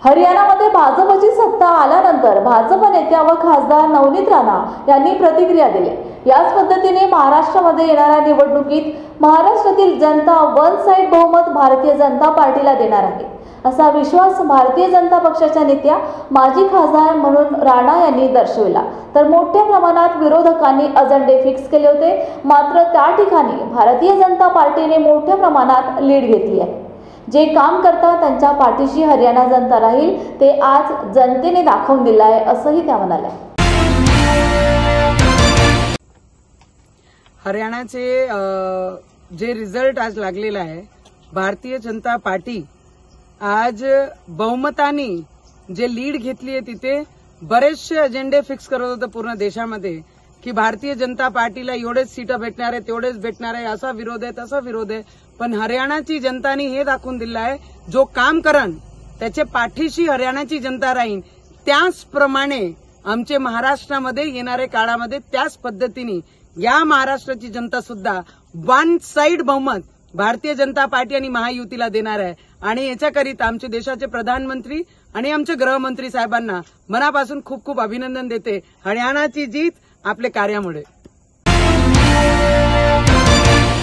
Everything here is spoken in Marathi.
हरियाणामध्ये भाजपची सत्ता आल्यानंतर भाजप नेत्या व खासदार नवनीत राणा यांनी प्रतिक्रिया दिली। याच पद्धतीने महाराष्ट्रामध्ये येणाऱ्या निवडणुकीत महाराष्ट्रातील जनता वन साइड बहुमत भारतीय जनता पार्टीला देणार आहे, असा विश्वास भारतीय जनता पक्षाच्या नेत्या माजी खासदार म्हणून राणा यांनी दर्शविला। तर मोठ्या प्रमाणात विरोधकांनी अजेंडे फिक्स केले होते, मात्र त्या ठिकाणी भारतीय जनता पार्टीने मोठ्या प्रमाणात लीड घेतली आहे। जे काम करतात त्यांच्या पाठीशी हरियाणा जनता राहील, ते आज जनतेने दाखवून दिलं आहे, असंही त्या म्हणाल्या। हरियाणाचे जे रिझल्ट आज लागलेला आहे, भारतीय जनता पार्टी आज बहुमताने जे लीड घेतली आहे, तिथे बरेचसे अजेंडे फिक्स करत होते पूर्ण देशामध्ये की भारतीय जनता पार्टीला एवढेच सीट भेटणार आहे, तेवढेच भेटणार आहे, असा विरोध आहे, तसा विरोध आहे। पण हरियाणाची जनताने हे दाखवून दिलं आहे, जो काम करन त्याच्या पाठीशी हरियाणाची जनता राहील। त्याचप्रमाणे आमचे महाराष्ट्रामध्ये येणाऱ्या काळामध्ये त्याच पद्धतीने या महाराष्ट्राची जनता सुद्धा वन साइड बहुमत भारतीय जनता पार्टी आणि महायुतीला देणार आहे। आणि याच्याकरिता आमचे देशाचे प्रधानमंत्री आणि आमचे गृहमंत्री साहेबांना मनापासून खूप खूप अभिनंदन देते। हरियाणाची जीत आपल्या कार्यामुळे।